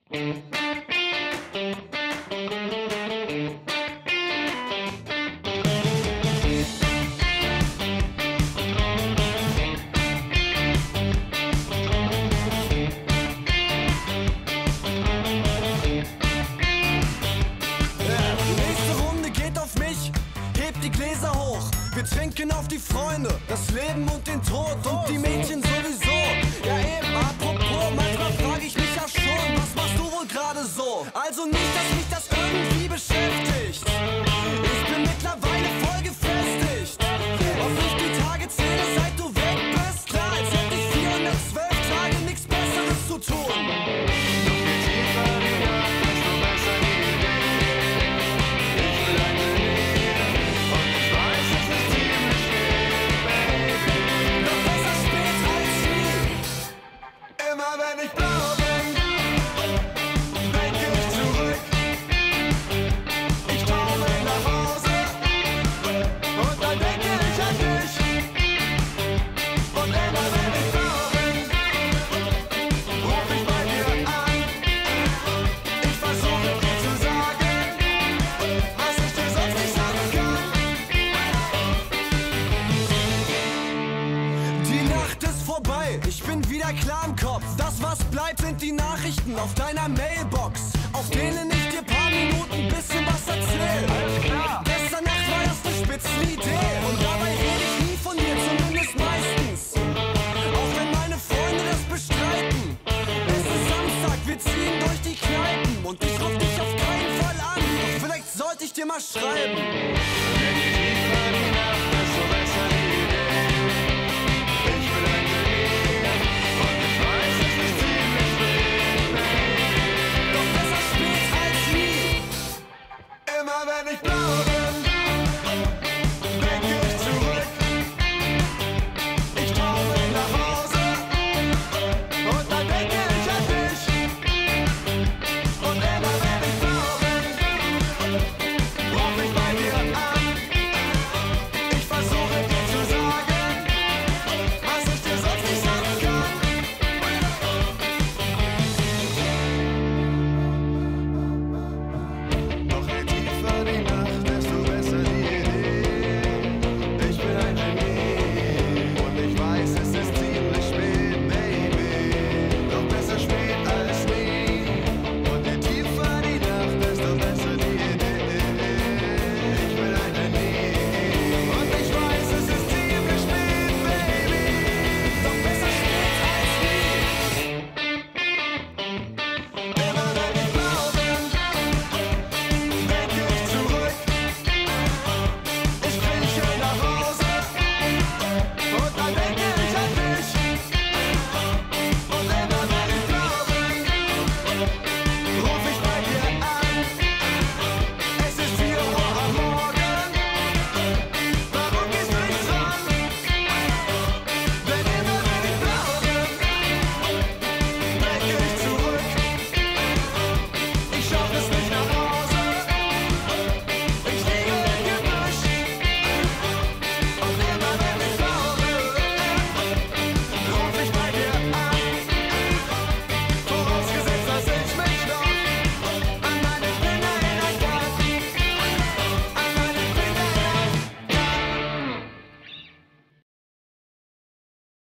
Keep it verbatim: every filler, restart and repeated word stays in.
Gläser hoch, wir trinken auf die Freunde, das Leben und den Tod und die Mädchen sowieso. Ja eben, apropos, manchmal frage ich mich ja schon, was machst du wohl gerade so? Also nicht, dass mich das irgendwie beschäftigt. Ich bin mittlerweile voll gefestigt. Ob ich die Tage zähle, seit du weg bist? Klar, als hätte ich vierhundertzwölf Tage nichts Besseres zu tun. Ich bin wieder klar im Kopf. Das, was bleibt, sind die Nachrichten auf deiner Mailbox, auf denen ich dir paar Minuten bisschen was erzähl. Alles klar. Gestern Nacht war das eine Spitzenidee und dabei rede ich nie von dir, zumindest meistens. Auch wenn meine Freunde das bestreiten. Es ist Samstag, wir ziehen durch die Kneipen und ich ruf dich auf keinen Fall an. Doch vielleicht sollte ich dir mal schreiben.